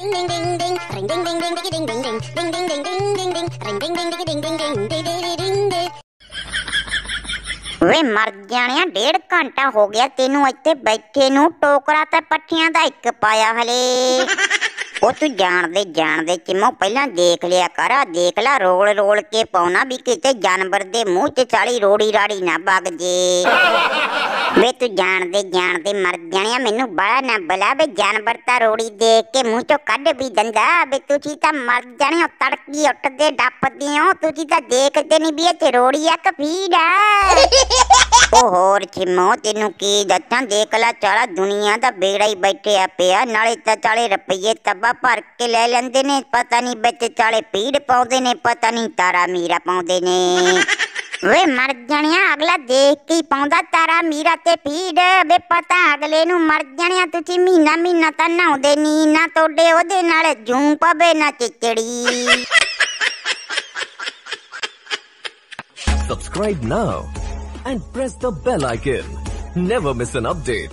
ਵੇ ਮਰ ਜਾਣਿਆ, 1.5 ਘੰਟਾ ਹੋ ਗਿਆ ਤੈਨੂੰ ਇੱਥੇ ਬੈਠੇ ਨੂੰ। ਟੋਕਰਾ ਤੇ ਪੱਠਿਆਂ ਦਾ ਇੱਕ ਪਾਇਆ ਹਲੇ। ਉਹ ਤੂੰ ਜਾਣਦੇ ਚਿਮੋ ਪਹਿਲਾਂ ਦੇਖ ਲਿਆ ਕਰ। ਦੇਖ ਲਾ ਰੋਲ ਕੇ ਪਾਉਣਾ ਵੀ ਕਿਤੇ ਜਾਨਵਰ ਦੇ ਮੂੰਹ 'ਚ ਚਾਲੀ ਰੋੜੀ ਰਾੜੀ ਨਾ ਵਗ ਜੇ। ਵੇ ਤੂੰ ਜਾਣਦੇ ਮਰ ਜਾਣਿਆ, ਮੈਨੂੰ ਬੜਾ ਨਾ ਬਲਾ। ਵੇ ਜਾਨਵਰ ਤਾਂ ਰੋੜੀ ਦੇਖ ਕੇ ਮੂੰਹ 'ਚੋਂ ਕੱਢ ਵੀ ਦਿੰਦਾ। ਵੇ ਤੁਸੀਂ ਤਾਂ ਮਰ ਜਾਣਿਓ, ਤੜਕੀ ਉੱਠਦੇ ਡੱਪਦੇ ਹੋ। ਤੁਸੀਂ ਤਾਂ ਦੇਖਦੇ ਨਹੀਂ ਵੀ ਇਹ ਰੋੜੀ ਆ ਕਿ ਫੀਡ ਆ। ਉਹ ਹੋਰ ਚਿਮੋ ਤੈਨੂੰ ਕੀ ਦੱਸਾਂ, ਦੇਖ ਲਾ ਚਾਲਾ ਦੁਨੀਆ ਦਾ ਬੇੜਾ ਹੀ ਬੈਠਿਆ ਪਿਆ। ਨਾਲੇ ਤਾਂ ਚਾਲੇ ਰੁਪਈਏ ਤੱਬਾ ਭਰ ਕੇ ਲੈ ਲੈਂਦੇ ਨੇ, ਪਤਾ ਨਹੀਂ ਵਿੱਚ ਚਾਲੇ ਫੀਡ ਪਾਉਂਦੇ ਨੇ, ਪਤਾ ਨਹੀਂ ਤਾਰਾ ਮੀਰਾ ਪਾਉਂਦੇ ਨੇ। ਵੇ ਮਰ ਜਾਣਿਆ, ਅਗਲਾ ਦੇਖ ਕੇ ਪਾਉਂਦਾ ਤਾਰਾ ਮੀਰਾ ਤੇ ਫੀਡ। ਵੇ ਪਤਾ ਅਗਲੇ ਨੂੰ। ਮਰ ਜਾਣਿਆ ਤੁਸੀਂ ਮਹੀਨਾ ਤਾਂ ਨਹਾਉਂਦੇ ਨੀ, ਨਾ ਤੁਹਾਡੇ ਉਹਦੇ ਨਾਲ ਜੂੰ ਪਵੇ ਨਾ ਚਿਚੜੀ। Subscribe now and press the bell icon. Never miss an update.